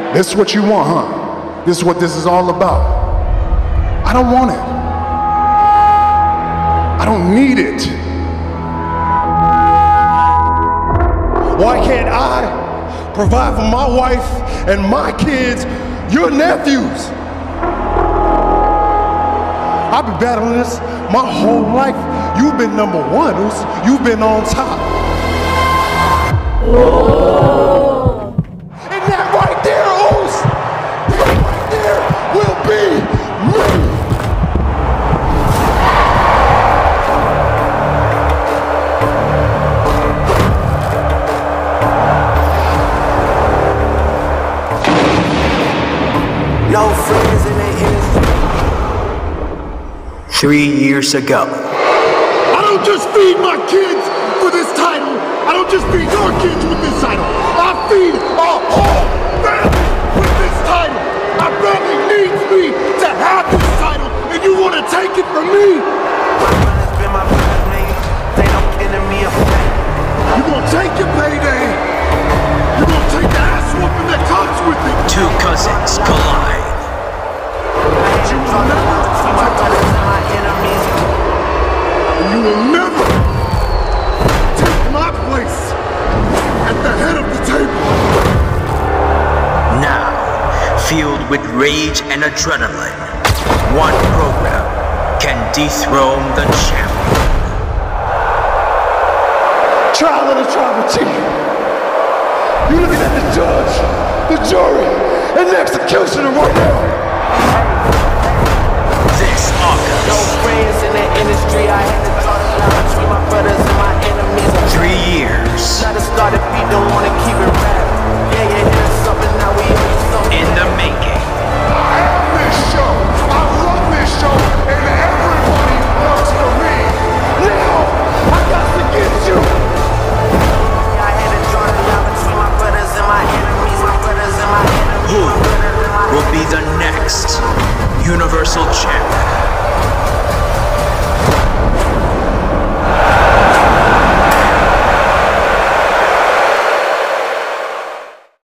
This is what you want, huh? This is what this is all about. I don't want it. I don't need it. Why can't I provide for my wife and my kids, your nephews? I've been battling this my whole life. You've been number one, you've been on top. Oh. And that right there, Oos, that right there will be me. No friends in the industry. 3 years ago. I don't just feed my kids for this title. I don't just feed your kids with this title. I feed a whole family with this title. My family needs me to have this title, and you want to take it from me? My brothers been my brothers, nigga. They don't kidding me a fight. You gonna take your payday. You gonna take the ass whooping that comes with it. Two cousins collide. You will never My brothers and my enemies. you will never take my place at the head of the table. Now, fueled with rage and adrenaline, one program can dethrone the champion. Trial of the tribal chief. You're looking at the judge, the jury, and the executioner right now. This August, No friends in the industry. I had to draw the line between my brothers and my enemies. 3 years, Not a